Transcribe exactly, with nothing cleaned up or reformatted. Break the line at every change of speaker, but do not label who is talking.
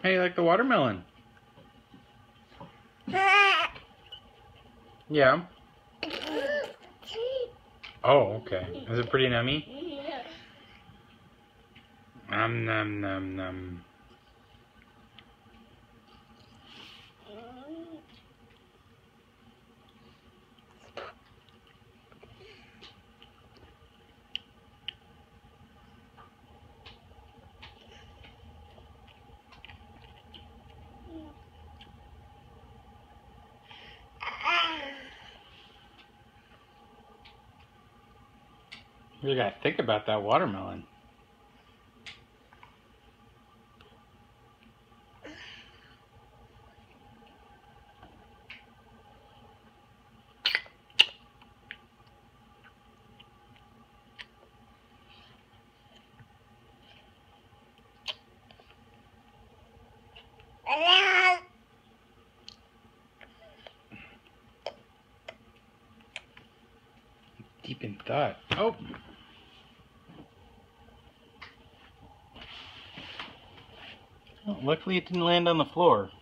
Hey, you like the watermelon? Yeah. Oh, okay. Is it pretty nummy? Nom nom nom nom. You gotta think about that watermelon. Deep in thought. Oh! Well, luckily it didn't land on the floor.